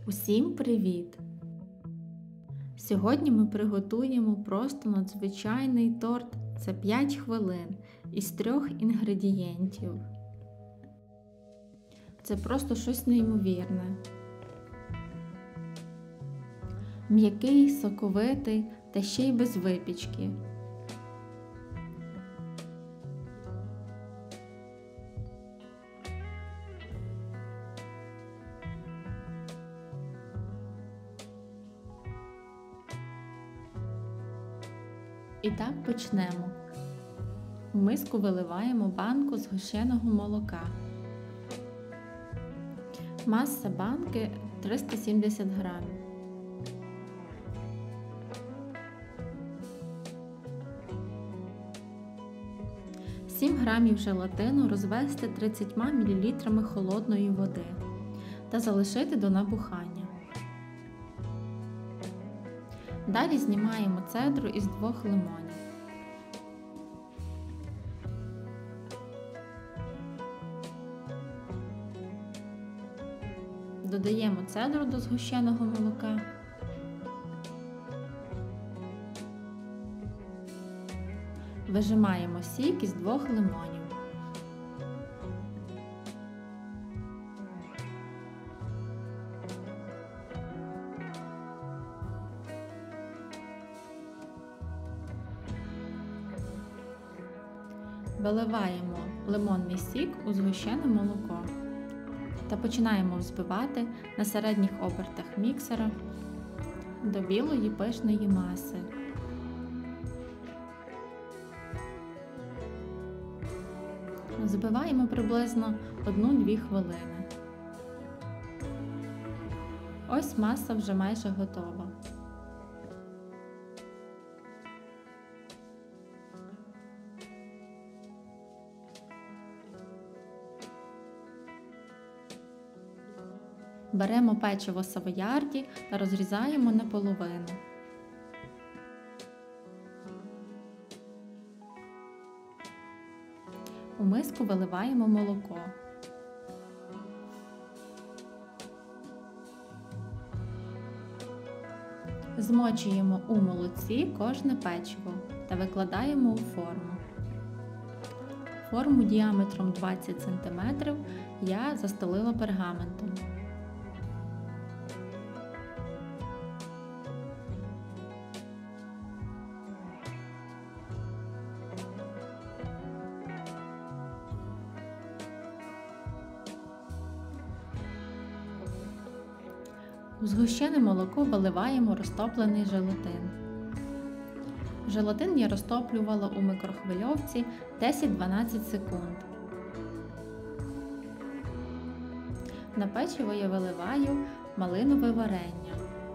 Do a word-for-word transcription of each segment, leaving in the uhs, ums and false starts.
Усім привіт! Сьогодні ми приготуємо просто надзвичайний торт за п'ять хвилин із трьох інгредієнтів. Це просто щось неймовірне. М'який, соковитий та ще й без випічки. І так почнемо. В миску виливаємо банку згущеного молока. Маса банки триста сімдесят грамів. сім грамів желатину розвести тридцятьма мілілітрами холодної води та залишити до набухання. Далі знімаємо цедру із двох лимонів. Додаємо цедру до згущеного молока. Вижимаємо сік із двох лимонів. Виливаємо лимонний сік у згущене молоко та починаємо взбивати на середніх обертах міксера до білої пишної маси. Взбиваємо приблизно одну-дві хвилини. Ось маса вже майже готова. Беремо печиво савоярді та розрізаємо на половину. У миску виливаємо молоко. Змочуємо у молоці кожне печиво та викладаємо у форму. Форму діаметром двадцять сантиметрів я застелила пергаментом. У згущене молоко виливаємо розтоплений желатин. Желатин я розтоплювала у мікрохвильовці десять-дванадцять секунд. На печиво я виливаю малинове варення.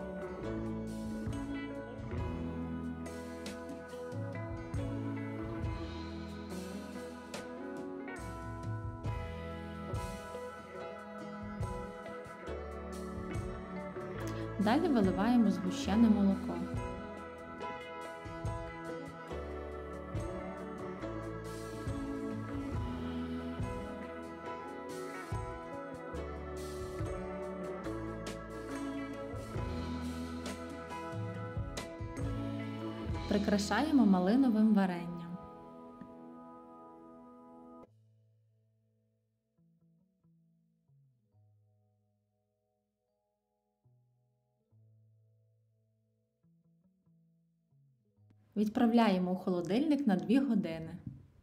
Далі виливаємо згущене молоко. Прикрашаємо малиновим варенням. Відправляємо у холодильник на дві години.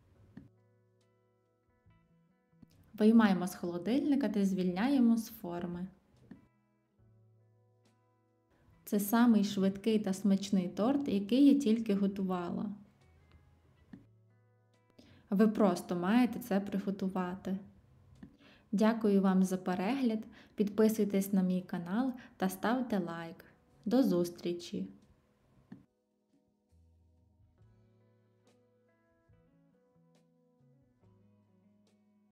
Виймаємо з холодильника та звільняємо з форми. Це самий швидкий та смачний торт, який я тільки готувала. Ви просто маєте це приготувати. Дякую вам за перегляд, підписуйтесь на мій канал та ставте лайк. До зустрічі!